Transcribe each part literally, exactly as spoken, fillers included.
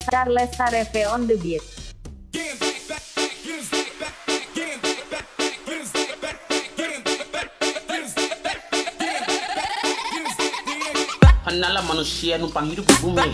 Charles Arefe on the beat. Hanala manusia numpang hidup di bumi.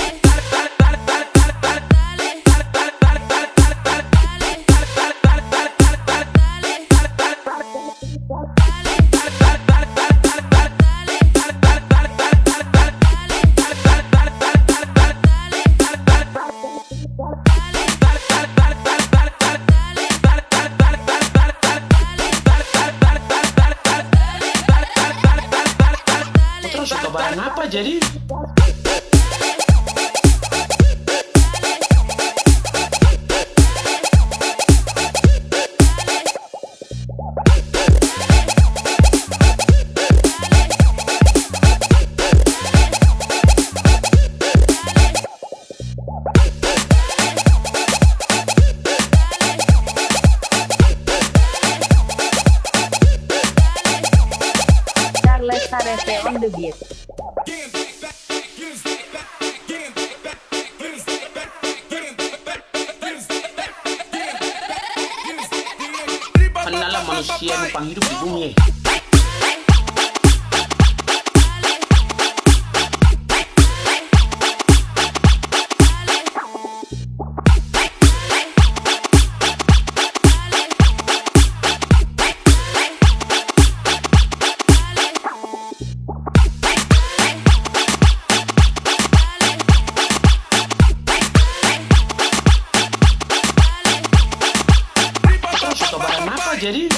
Terus suka barang apa jadi? Charles Arefe on the beat. Hanala manusia numpang hidup di bumi. Suka barang apa jadi?